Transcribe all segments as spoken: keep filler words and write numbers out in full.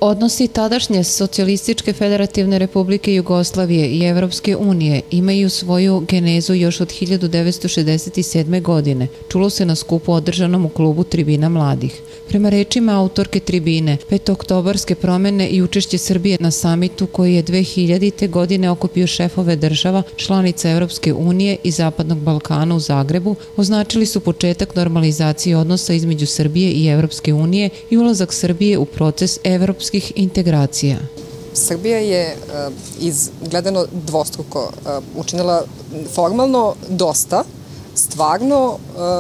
Odnosi tadašnje Socijalističke federativne republike Jugoslavije i Evropske unije imaju svoju genezu još od hiljadu devetsto šezdeset sedme. godine. Čulo se na skupu održanom u klubu Tribina mladih. Prema rečima autorke tribine, petooktobarske promene i učešće Srbije na samitu koji je dve hiljadite. godine okupio šefove država, članica Evropske unije i Zapadnog Balkana u Zagrebu, označili su početak normalizacije odnosa između Srbije i Evropske unije i ulazak Srbije u proces evropskih integracija. Srbija je izgledano dvostruko učinila formalno dosta, stvarno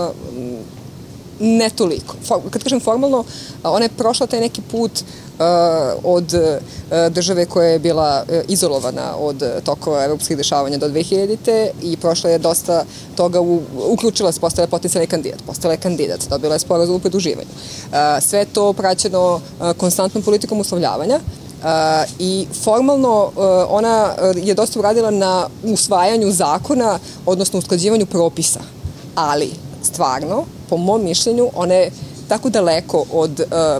ne toliko. Kad kažem formalno, ona je prošla taj neki put od države koja je bila izolovana od tokova evropskih dešavanja do dve hiljadite. i prošla je dosta toga, uključila se, postala je potencijalni kandidat, postala je kandidat, dobila je sporazum o pridruživanju. Sve to praćeno konstantnom politikom uslovljavanja i formalno ona je dosta uradila na usvajanju zakona, odnosno usklađivanju propisa, ali stvarno, po mom mišljenju, ona je tako daleko od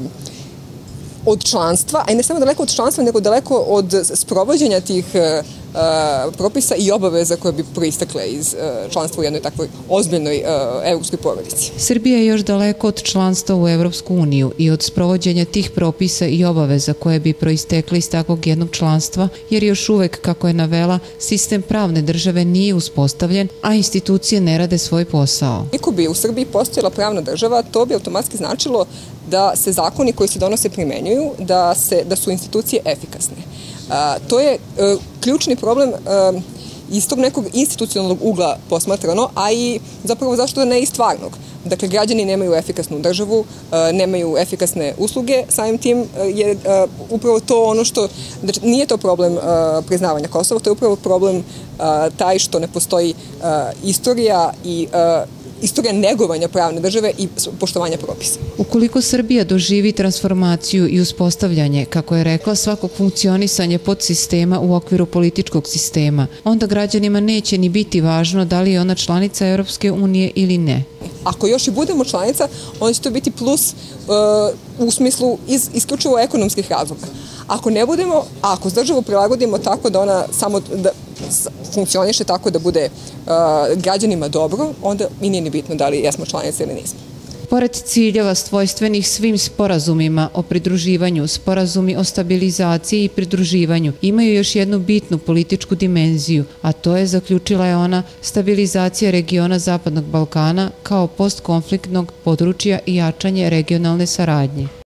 od članstva, a i ne samo daleko od članstva, nego daleko od sprovođenja tih propisa i obaveza koje bi proistekle iz članstva u jednoj takvoj ozbiljnoj evropskoj porodici. Srbija je još daleko od članstva u Evropsku uniju i od sprovođenja tih propisa i obaveza koje bi proistekle iz takvog jednog članstva, jer još uvek, kako je navela, sistem pravne države nije uspostavljen, a institucije ne rade svoj posao. Ako bi u Srbiji postojala pravna država, to bi automatski značilo da se zakoni koji se donose primenjuju, da, se, da su institucije efikasne. A, to je a, ključni problem a, iz tog nekog institucionalnog ugla posmatrano, a i zapravo zašto da ne i stvarnog. Dakle, građani nemaju efikasnu državu, a, nemaju efikasne usluge, samim tim je a, upravo to ono što, znači nije to problem a, priznavanja Kosova, to je upravo problem a, taj što ne postoji a, istorija i a, istorija negovanja pravne države i poštovanja propisa. Ukoliko Srbija doživi transformaciju i uspostavljanje, kako je rekla, svakog funkcionisanja podsistema u okviru političkog sistema, onda građanima neće ni biti važno da li je ona članica Evropske unije ili ne. Ako još i budemo članica, onda će to biti plus uh, u smislu iz, isključivo ekonomskih razloga. Ako ne budemo, a ako državu prilagodimo tako da ona samo da funkcioniše tako da bude uh, građanima dobro, onda mi nije ni bitno da li jesmo članice ili nismo. Pored ciljeva svojstvenih svim sporazumima o pridruživanju, sporazumi o stabilizaciji i pridruživanju imaju još jednu bitnu političku dimenziju, a to je, zaključila je ona, stabilizacija regiona Zapadnog Balkana kao postkonfliktnog područja i jačanje regionalne saradnje.